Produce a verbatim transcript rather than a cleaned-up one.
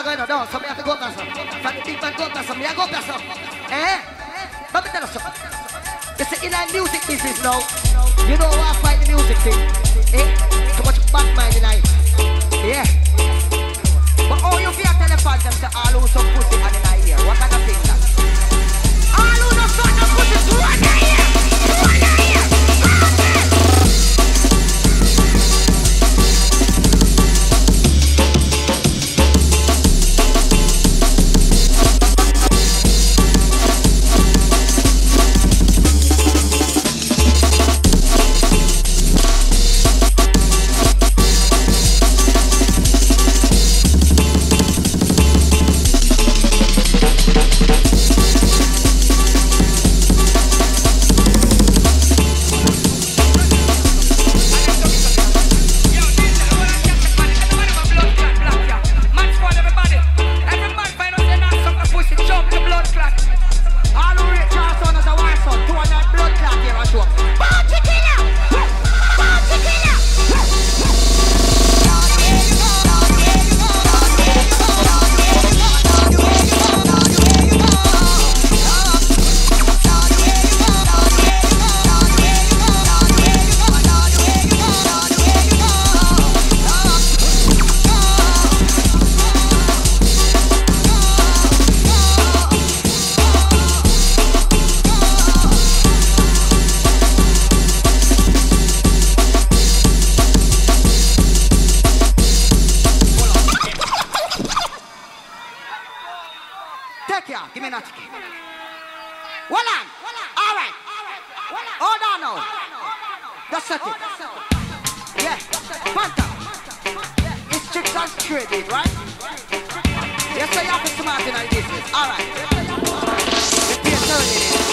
going on down, so me have to go up there, so. From the big man go up there, so me I go up there, so. Eh? Let me tell you something. You see, in our music business now, you know how I find the music thing. Eh? So much bad mind in I. Yeah. But all you fear telephone them say all who some pussy and in I ear. What kind of thing that? All who no son of pussy to one ear. One ear. Give me that. Well on. All right. Hold on now. That's it. Yeah. Fanta. It's chicks and straight, right? Yes, so you have to smart in our business. All right. The pay turning in.